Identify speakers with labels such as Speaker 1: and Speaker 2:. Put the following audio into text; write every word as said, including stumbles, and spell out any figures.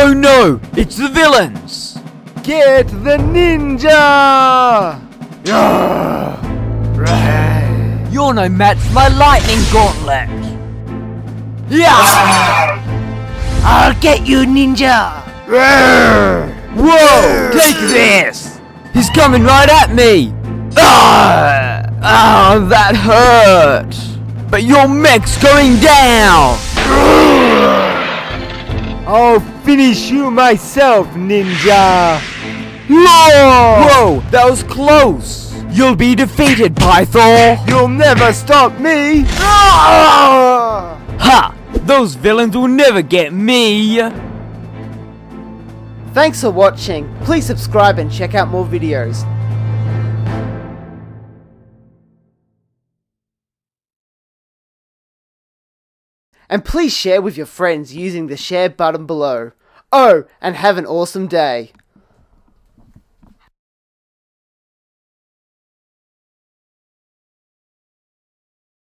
Speaker 1: Oh no! It's the villains!
Speaker 2: Get the ninja!
Speaker 1: You're no match for my lightning gauntlet! Yeah!
Speaker 2: I'll get you, ninja!
Speaker 1: Whoa! Take this! He's coming right at me! Ah! Ah, that hurt! But your mech's going down!
Speaker 2: I'll finish you myself, ninja!
Speaker 1: Whoa! Whoa! That was close! You'll be defeated, Pythor!
Speaker 2: You'll never stop me!
Speaker 1: Ha! Those villains will never get me!
Speaker 2: Thanks for watching. Please subscribe and check out more videos. And please share with your friends using the share button below. Oh, and have an awesome day.